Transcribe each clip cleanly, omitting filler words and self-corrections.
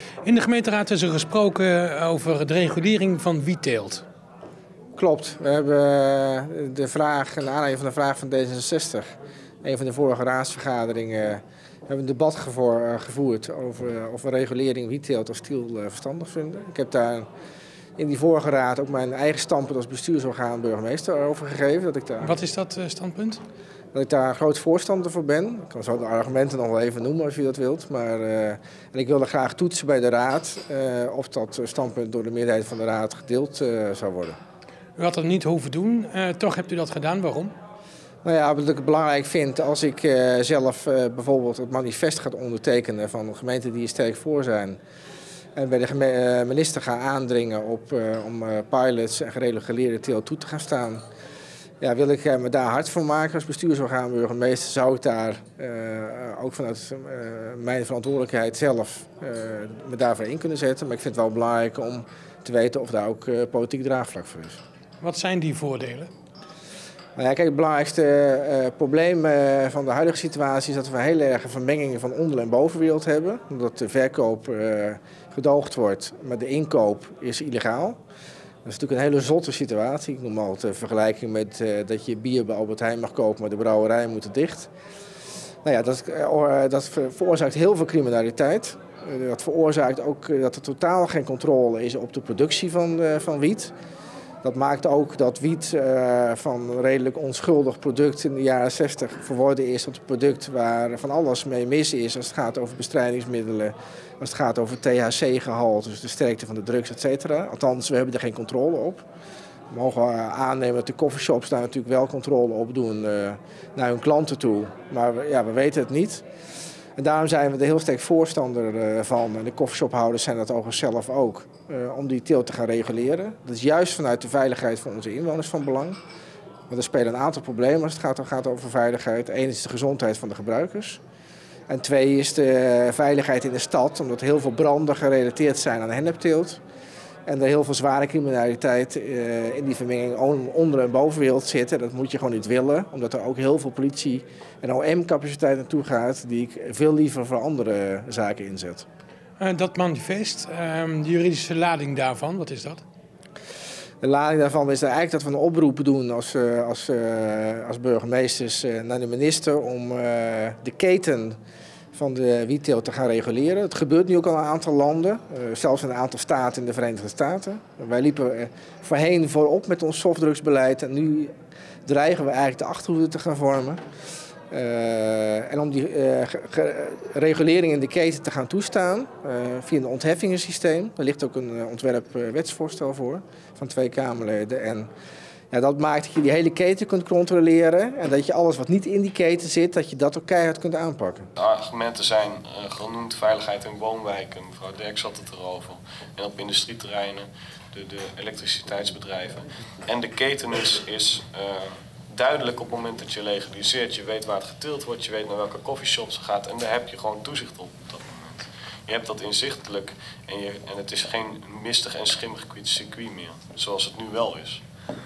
In de gemeenteraad is er gesproken over de regulering van wietteelt. Klopt. We hebben de vraag, naar aanleiding van de vraag van D66, een van de vorige raadsvergaderingen, hebben een debat gevoerd over of we regulering wietteelt of stiel verstandig vinden. Ik heb daar in die vorige raad ook mijn eigen standpunt als bestuursorgaan burgemeester over gegeven. Wat is dat standpunt? Dat ik daar een groot voorstander voor ben. Ik kan zo de argumenten nog wel even noemen als u dat wilt. Maar en ik wilde graag toetsen bij de raad of dat standpunt door de meerderheid van de raad gedeeld zou worden. U had dat niet hoeven doen, toch hebt u dat gedaan. Waarom? Nou ja, wat ik het belangrijk vind als ik zelf bijvoorbeeld het manifest ga ondertekenen van gemeenten die er sterk voor zijn. En bij de minister ga aandringen om pilots en gereguleerde teelt toe te gaan staan. Ja, wil ik me daar hard voor maken als bestuursorgaan burgemeester, zou ik daar ook vanuit mijn verantwoordelijkheid zelf me daarvoor in kunnen zetten. Maar ik vind het wel belangrijk om te weten of daar ook politiek draagvlak voor is. Wat zijn die voordelen? Nou ja, kijk, het belangrijkste probleem van de huidige situatie is dat we een hele erge vermenging van onder- en bovenwereld hebben. Omdat de verkoop gedoogd wordt, maar de inkoop is illegaal. Dat is natuurlijk een hele zotte situatie. Ik noem altijd de vergelijking met dat je bier bij Albert Heijn mag kopen, maar de brouwerijen moeten dicht. Nou ja, dat veroorzaakt heel veel criminaliteit. Dat veroorzaakt ook dat er totaal geen controle is op de productie van wiet. Dat maakt ook dat wiet van een redelijk onschuldig product in de jaren 60 verworden is tot een product waar van alles mee mis is als het gaat over bestrijdingsmiddelen, als het gaat over THC-gehalte, dus de sterkte van de drugs, et cetera. Althans, we hebben er geen controle op. We mogen aannemen dat de coffeeshops daar natuurlijk wel controle op doen naar hun klanten toe, maar we weten het niet. En daarom zijn we er heel sterk voorstander van, en de coffeeshophouders zijn dat overigens zelf ook, om die teelt te gaan reguleren. Dat is juist vanuit de veiligheid van onze inwoners van belang. Want er spelen een aantal problemen als het gaat over veiligheid. Eén is de gezondheid van de gebruikers. En twee is de veiligheid in de stad, omdat heel veel branden gerelateerd zijn aan hennepteelt. En er heel veel zware criminaliteit in die vermenging onder- en bovenwereld zit. En dat moet je gewoon niet willen, omdat er ook heel veel politie- en OM-capaciteit naartoe gaat, die ik veel liever voor andere zaken inzet. Dat manifest, de juridische lading daarvan, wat is dat? De lading daarvan is eigenlijk dat we een oproep doen als burgemeesters naar de minister om de keten van de wietteelt te gaan reguleren. Het gebeurt nu ook al in een aantal landen, zelfs in een aantal staten in de Verenigde Staten. Wij liepen voorheen voorop met ons softdrugsbeleid en nu dreigen we eigenlijk de achterhoede te gaan vormen. En om die regulering in de keten te gaan toestaan via een ontheffingensysteem. Er ligt ook een ontwerp wetsvoorstel voor van 2 Kamerleden. En ja, dat maakt dat je die hele keten kunt controleren en dat je alles wat niet in die keten zit, dat je dat ook keihard kunt aanpakken. De argumenten zijn genoemd, veiligheid in woonwijken, mevrouw Derks had het erover, en op industrieterreinen, de elektriciteitsbedrijven. En de keten is duidelijk op het moment dat je legaliseert. Je weet waar het geteeld wordt, je weet naar welke coffeeshops het gaat en daar heb je gewoon toezicht op dat moment. Je hebt dat inzichtelijk en het is geen mistig en schimmig circuit meer, zoals het nu wel is.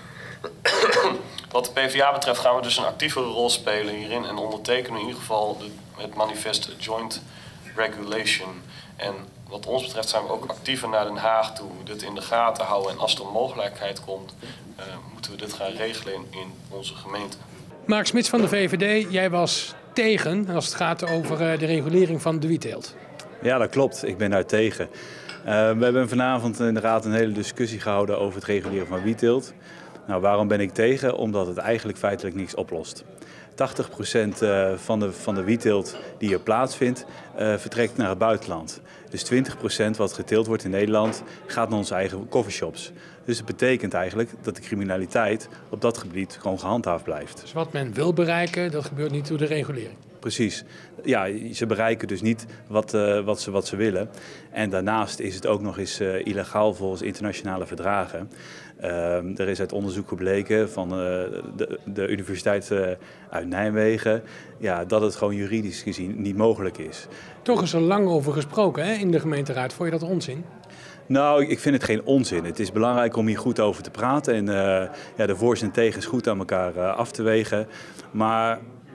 Wat de PvdA betreft gaan we dus een actievere rol spelen hierin en ondertekenen in ieder geval het manifest Joint Regulation. En wat ons betreft zijn we ook actiever naar Den Haag toe, dit in de gaten houden. En als er een mogelijkheid komt, moeten we dit gaan regelen in onze gemeente. Mark Smits van de VVD, jij was tegen als het gaat over de regulering van de wietteelt. Ja, dat klopt. Ik ben daar tegen. We hebben vanavond in de Raad een hele discussie gehouden over het reguleren van wietteelt. Nou, waarom ben ik tegen? Omdat het eigenlijk feitelijk niks oplost. 80% van de wietteelt die er plaatsvindt, vertrekt naar het buitenland. Dus 20% wat geteeld wordt in Nederland gaat naar onze eigen coffeeshops. Dus het betekent eigenlijk dat de criminaliteit op dat gebied gewoon gehandhaafd blijft. Dus wat men wil bereiken, dat gebeurt niet door de regulering. Precies. Ja, ze bereiken dus niet wat ze willen. En daarnaast is het ook nog eens illegaal volgens internationale verdragen. Er is uit onderzoek gebleken van de Universiteit uit Nijmegen dat het gewoon juridisch gezien niet mogelijk is. Toch is er lang over gesproken, hè, in de gemeenteraad. Vond je dat onzin? Nou, ik vind het geen onzin. Het is belangrijk om hier goed over te praten en de voor's en tegens goed aan elkaar af te wegen. Maar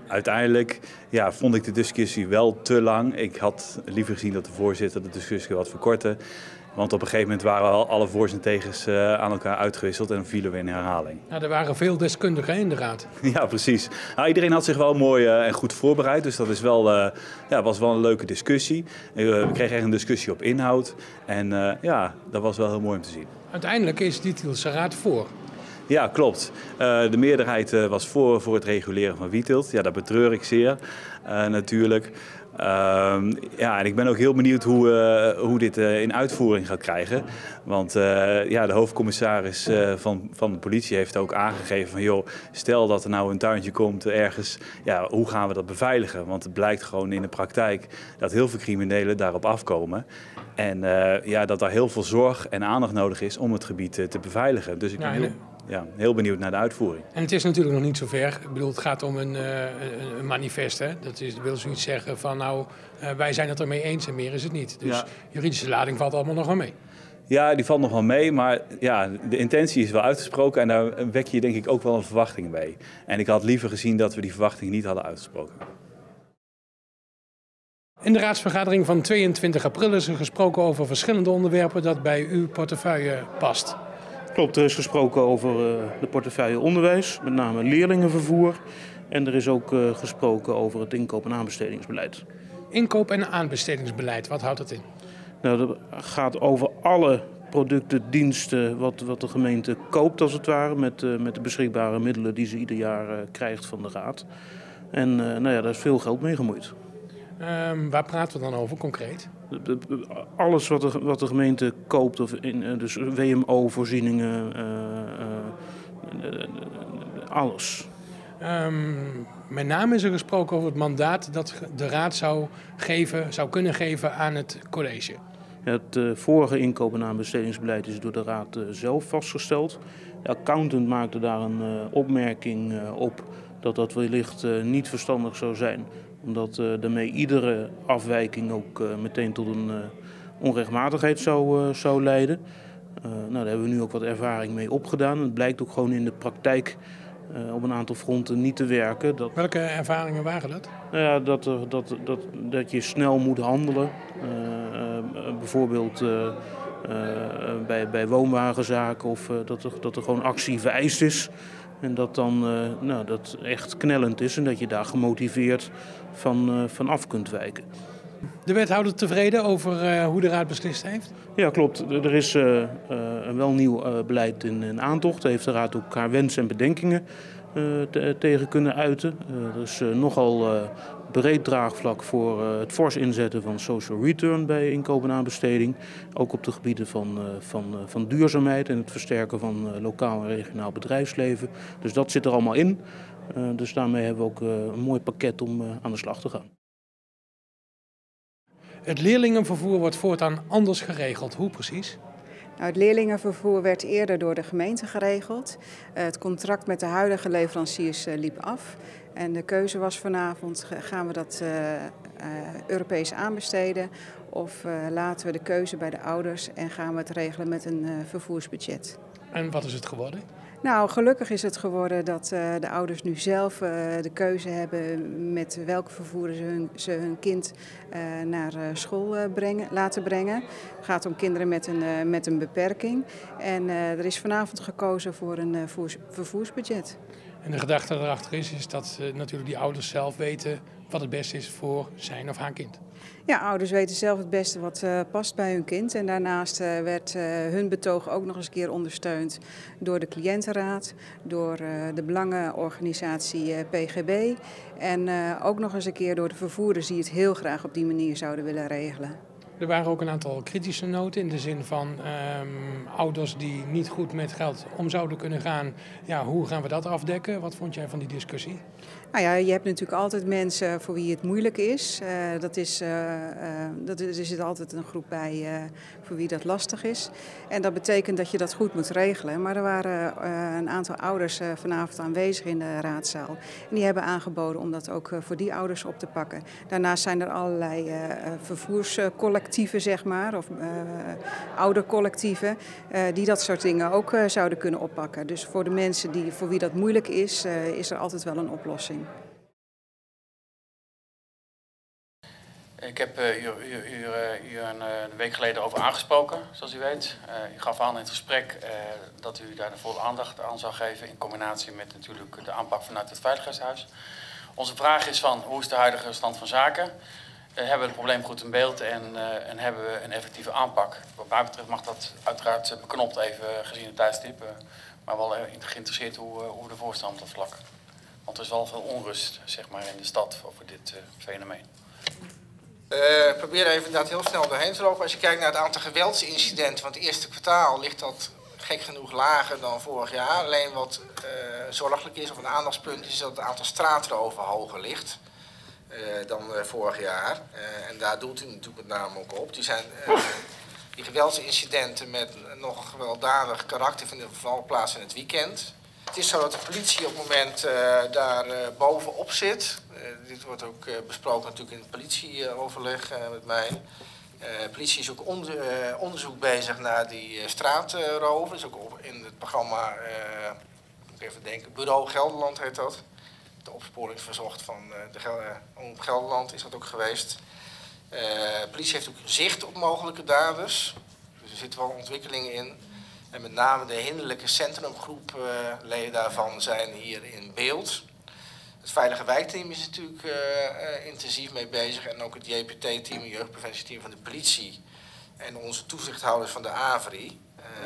uiteindelijk vond ik de discussie wel te lang. Ik had liever gezien dat de voorzitter de discussie wat verkortte. Want op een gegeven moment waren al alle voor's en tegens aan elkaar uitgewisseld en dan vielen we in herhaling. Nou, er waren veel deskundigen in de raad. Ja, precies. Nou, iedereen had zich wel mooi en goed voorbereid, dus dat is was wel een leuke discussie. We kregen echt een discussie op inhoud en dat was wel heel mooi om te zien. Uiteindelijk is die Tielse raad voor. Ja, klopt. De meerderheid was voor het reguleren van wietteelt. Ja, dat betreur ik zeer natuurlijk. En ik ben ook heel benieuwd hoe dit in uitvoering gaat krijgen. Want de hoofdcommissaris van de politie heeft ook aangegeven van joh, stel dat er nou een tuintje komt ergens, hoe gaan we dat beveiligen? Want het blijkt gewoon in de praktijk dat heel veel criminelen daarop afkomen. En dat daar heel veel zorg en aandacht nodig is om het gebied te beveiligen. Dus ik ben heel benieuwd naar de uitvoering. En het is natuurlijk nog niet zo ver. Ik bedoel, het gaat om een manifest. Hè? Dat wil zoiets zeggen van wij zijn het ermee eens en meer is het niet. Dus juridische lading valt allemaal nog wel mee. Ja, die valt nog wel mee, maar de intentie is wel uitgesproken en daar wek je denk ik ook wel een verwachting mee. En ik had liever gezien dat we die verwachting niet hadden uitgesproken. In de raadsvergadering van 22 april is er gesproken over verschillende onderwerpen dat bij uw portefeuille past. Klopt, er is gesproken over de portefeuille onderwijs, met name leerlingenvervoer. En er is ook gesproken over het inkoop- en aanbestedingsbeleid. Inkoop- en aanbestedingsbeleid, wat houdt dat in? Nou, dat gaat over alle producten, diensten wat de gemeente koopt als het ware. Met de beschikbare middelen die ze ieder jaar krijgt van de raad. En daar is veel geld mee gemoeid. Waar praten we dan over concreet? Alles wat de gemeente koopt, dus WMO-voorzieningen, alles. Met name is er gesproken over het mandaat dat de raad zou kunnen geven aan het college. Het vorige inkoop- en aanbestedingsbeleid is door de raad zelf vastgesteld. De accountant maakte daar een opmerking op dat wellicht niet verstandig zou zijn. Omdat daarmee iedere afwijking ook meteen tot een onrechtmatigheid zou leiden. Daar hebben we nu ook wat ervaring mee opgedaan. Het blijkt ook gewoon in de praktijk op een aantal fronten niet te werken. Welke ervaringen waren dat? Dat je snel moet handelen. Bijvoorbeeld bij woonwagenzaken of dat er gewoon actie vereist is. En dat dan dat echt knellend is en dat je daar gemotiveerd van af kunt wijken. De wethouder tevreden over hoe de raad beslist heeft? Ja, klopt. Er is wel nieuw beleid in aantocht. Daar heeft de raad ook haar wensen en bedenkingen tegen kunnen uiten. Er is nogal breed draagvlak voor het fors inzetten van social return bij inkoop en aanbesteding. Ook op de gebieden van duurzaamheid en het versterken van lokaal en regionaal bedrijfsleven. Dus dat zit er allemaal in. Dus daarmee hebben we ook een mooi pakket om aan de slag te gaan. Het leerlingenvervoer wordt voortaan anders geregeld. Hoe precies? Nou, het leerlingenvervoer werd eerder door de gemeente geregeld. Het contract met de huidige leveranciers liep af. En de keuze was vanavond, gaan we dat Europees aanbesteden of laten we de keuze bij de ouders en gaan we het regelen met een vervoersbudget. En wat is het geworden? Nou, gelukkig is het geworden dat de ouders nu zelf de keuze hebben met welke vervoer ze hun kind naar school laten brengen. Het gaat om kinderen met een beperking. En er is vanavond gekozen voor een vervoersbudget. En de gedachte erachter is dat natuurlijk die ouders zelf weten wat het beste is voor zijn of haar kind. Ja, ouders weten zelf het beste wat past bij hun kind. En daarnaast werd hun betoog ook nog eens een keer ondersteund door de cliëntenraad, door de belangenorganisatie PGB en ook nog eens een keer door de vervoerders die het heel graag op die manier zouden willen regelen. Er waren ook een aantal kritische noten in de zin van ouders die niet goed met geld om zouden kunnen gaan. Ja, hoe gaan we dat afdekken? Wat vond jij van die discussie? Nou ja, je hebt natuurlijk altijd mensen voor wie het moeilijk is. Er zit altijd een groep bij voor wie dat lastig is. En dat betekent dat je dat goed moet regelen. Maar er waren een aantal ouders vanavond aanwezig in de raadzaal. En die hebben aangeboden om dat ook voor die ouders op te pakken. Daarnaast zijn er allerlei vervoerscollectieven, zeg maar, of oudercollectieven, die dat soort dingen ook zouden kunnen oppakken. Dus voor de mensen voor wie dat moeilijk is, is er altijd wel een oplossing. Ik heb u een week geleden over aangesproken, zoals u weet. U gaf aan in het gesprek dat u daar de volle aandacht aan zou geven in combinatie met natuurlijk de aanpak vanuit het Veiligheidshuis. Onze vraag is van hoe is de huidige stand van zaken? Hebben we het probleem goed in beeld en hebben we een effectieve aanpak? Wat mij betreft mag dat uiteraard beknopt even gezien het tijdstip, maar wel geïnteresseerd hoe we ervoor staan op dat vlak. Want er is wel veel onrust zeg maar, in de stad over dit fenomeen. Ik probeer even inderdaad heel snel doorheen te lopen. Als je kijkt naar het aantal geweldsincidenten van het eerste kwartaal ligt dat gek genoeg lager dan vorig jaar. Alleen wat zorgelijk is of een aandachtspunt is dat het aantal straatroven hoger ligt dan vorig jaar. En daar doelt u natuurlijk met name ook op. Die geweldsincidenten met nog een gewelddadig karakter vinden vooral plaats in het weekend. Het is zo dat de politie op het moment daar bovenop zit. Dit wordt ook besproken natuurlijk in het politieoverleg met mij. De politie is ook onderzoek bezig naar die straatroven. Dus ook in het programma, moet ik even denken, Bureau Gelderland heet dat. De opsporing verzocht van Omroep Gelderland is dat ook geweest. De politie heeft ook zicht op mogelijke daders. Dus er zitten wel ontwikkelingen in. En met name de hinderlijke centrumgroep leden daarvan zijn hier in beeld. Het Veilige Wijkteam is natuurlijk intensief mee bezig. En ook het JPT-team, het jeugdpreventieteam van de politie. En onze toezichthouders van de AVRI.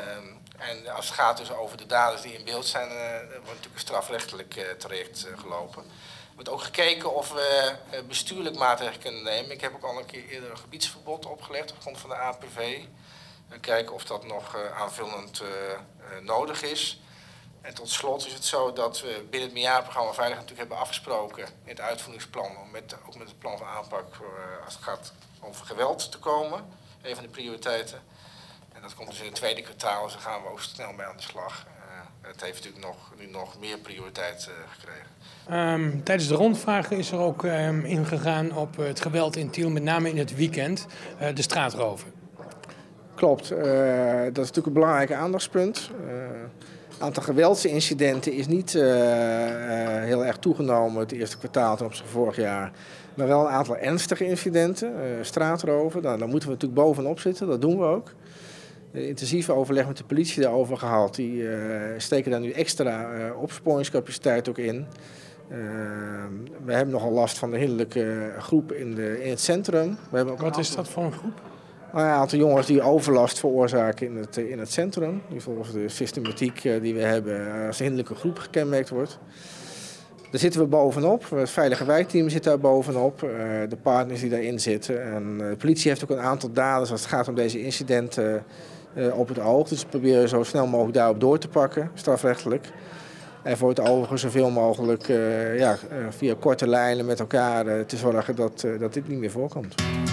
En als het gaat dus over de daders die in beeld zijn, wordt natuurlijk strafrechtelijk traject gelopen. Er wordt ook gekeken of we bestuurlijk maatregelen kunnen nemen. Ik heb ook al een keer eerder een gebiedsverbod opgelegd op grond van de APV. En kijken of dat nog aanvullend nodig is. En tot slot is het zo dat we binnen het meerjarenprogramma Veilig natuurlijk hebben afgesproken in het uitvoeringsplan om ook met het plan van aanpak als het gaat over geweld te komen. Een van de prioriteiten. En dat komt dus in het tweede kwartaal, dus daar gaan we ook snel mee aan de slag. Het heeft natuurlijk nu nog meer prioriteit gekregen. Tijdens de rondvragen is er ook ingegaan op het geweld in Tiel, met name in het weekend, de straatroven. Klopt, dat is natuurlijk een belangrijk aandachtspunt. Het aantal geweldsincidenten is niet heel erg toegenomen het eerste kwartaal ten opzichte van vorig jaar. Maar wel een aantal ernstige incidenten, straatroven. Daar moeten we natuurlijk bovenop zitten, dat doen we ook. Intensief overleg met de politie daarover gehad. Die steken daar nu extra opsporingscapaciteit ook in. We hebben nogal last van de hinderlijke groep in het centrum. Wat is dat voor een groep? Nou ja, een aantal jongens die overlast veroorzaken in het centrum. Die volgens de systematiek die we hebben als hinderlijke groep gekenmerkt wordt. Daar zitten we bovenop. Het Veilige Wijkteam zit daar bovenop. De partners die daarin zitten. En de politie heeft ook een aantal daders als het gaat om deze incidenten op het oog. Dus we proberen zo snel mogelijk daarop door te pakken, strafrechtelijk. En voor het overige zoveel mogelijk via korte lijnen met elkaar te zorgen dat dit niet meer voorkomt.